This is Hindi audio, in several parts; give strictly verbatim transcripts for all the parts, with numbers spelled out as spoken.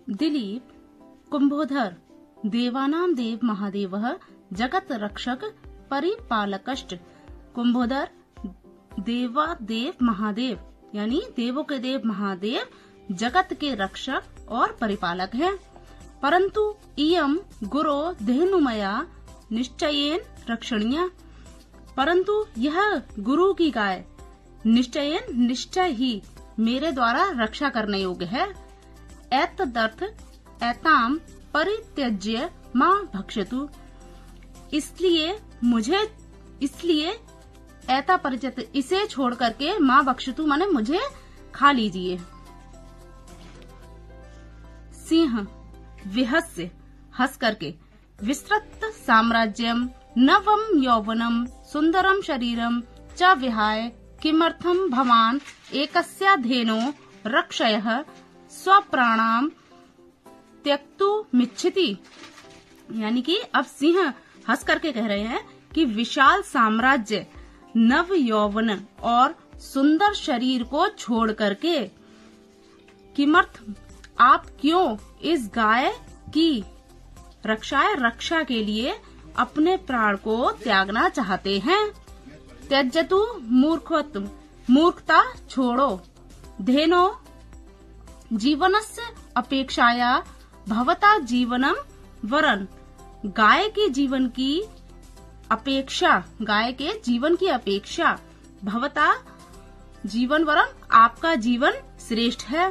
दिलीप कुंभोधर देवानां देव महादेवः जगत रक्षक परिपालकश्च। कुंभोधर देवा देव महादेव यानी देवों के देव महादेव जगत के रक्षक और परिपालक हैं। परंतु इयम गुरो धेनुमया निश्चयेन रक्षणीया। परंतु यह गुरु की गाय निश्चयेन निश्चय ही मेरे द्वारा रक्षा करने योग्य है। एतदर्थ एताम परित्यज्य मां भक्षतु। इसलिए मुझे इसलिए एता परिचित इसे छोड़ करके मां भक्षतु माने मुझे खा लीजिए। सिंह विहस्य हंस करके विस्तृत साम्राज्यम नवम यौवनम सुंदरम शरीरम च विहाय किमर्थम भवान एकस्या धेनो रक्षयः स्वप्राणाम त्यक्तु मिच्छति। यानी कि अब सिंह हंस करके कह रहे हैं कि विशाल साम्राज्य नव यौवन और सुंदर शरीर को छोड़ करके किमर्थ आप क्यों इस गाय की रक्षा रक्षा के लिए अपने प्राण को त्यागना चाहते हैं। त्यजतु मूर्खत्व मूर्खता छोड़ो। धेनो जीवनस्य अपेक्षाया भवता जीवनम वरन। गाय के जीवन की अपेक्षा गाय के जीवन की अपेक्षा भवता जीवन वरन आपका जीवन श्रेष्ठ है।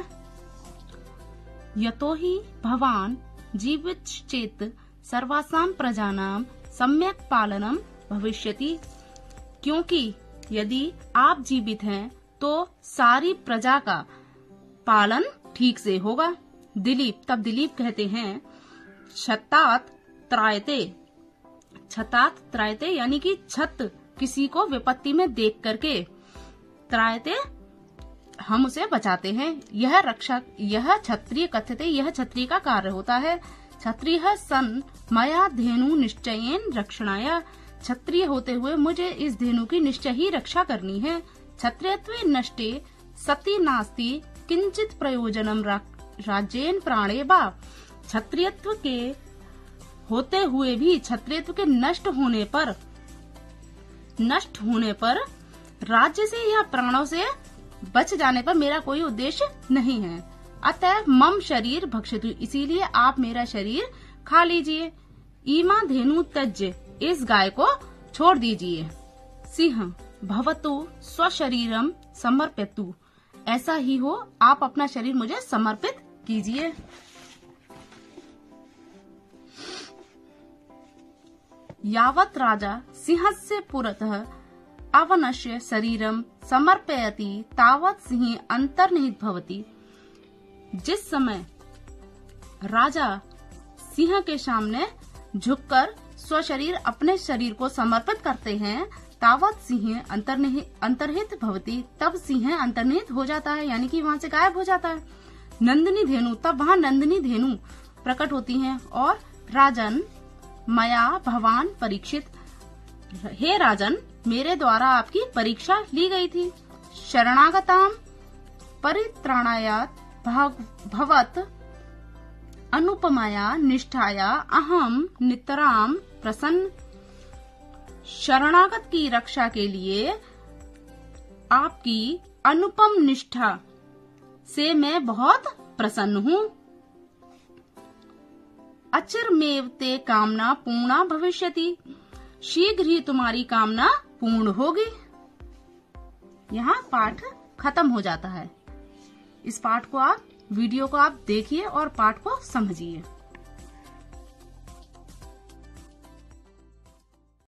यतो ही भवान जीवित चेत सर्वासाम प्रजानाम सम्यक पालनम भविष्यति। क्योंकि यदि आप जीवित हैं तो सारी प्रजा का पालन ठीक से होगा। दिलीप तब दिलीप कहते हैं छतात त्रायते। छतात त्रायते यानी कि छत किसी को विपत्ति में देख करके त्रायते हम उसे बचाते हैं। यह रक्षा यह क्षत्रिय कथ्यते यह क्षत्रिय का कार्य होता है। क्षत्रिय सन मया धेनु निश्चयेन रक्षणाय। क्षत्रिय होते हुए मुझे इस धेनु की निश्चय ही रक्षा करनी है। क्षत्रियत्वे नष्टे सती नास्ति किंचित प्रयोजनम राज्येन प्राणे वा। क्षत्रियत्व के होते हुए भी क्षत्रियत्व के नष्ट होने पर नष्ट होने पर राज्य से या प्राणों से बच जाने पर मेरा कोई उद्देश्य नहीं है। अतः मम शरीर भक्षतु। इसीलिए आप मेरा शरीर खा लीजिए। ईमा धेनु त्यज्य। इस गाय को छोड़ दीजिए। सिंह भवतु स्वशरीरम समर्पयतु। ऐसा ही हो आप अपना शरीर मुझे समर्पित कीजिए। यावत् राजा सिंहस्य पुरतः अवनश्य शरीरम समर्पयति तावत् सिंह अंतर्निहित भवति। जिस समय राजा सिंह के सामने झुककर स्वशरीर अपने शरीर को समर्पित करते हैं तावत् सिंह अंतर्निहित अंतर्हित भवति। तब सिंह अंतर्निहित हो जाता है यानी कि वहाँ से गायब हो जाता है। नंदिनी धेनु तब वहाँ नंदिनी धेनु प्रकट होती हैं और राजन मया भवान परीक्षित। हे राजन मेरे द्वारा आपकी परीक्षा ली गई थी। शरणागताम परित्राणायात भवत अनुपमाया निष्ठाया अहम नितराम प्रसन्न। शरणागत की रक्षा के लिए आपकी अनुपम निष्ठा से मैं बहुत प्रसन्न हूँ। अचिरमेव ते कामना पूर्णा भविष्यति। शीघ्र ही तुम्हारी कामना पूर्ण होगी। यहाँ पाठ खत्म हो जाता है। इस पाठ को आप वीडियो को आप देखिए और पाठ को समझिए।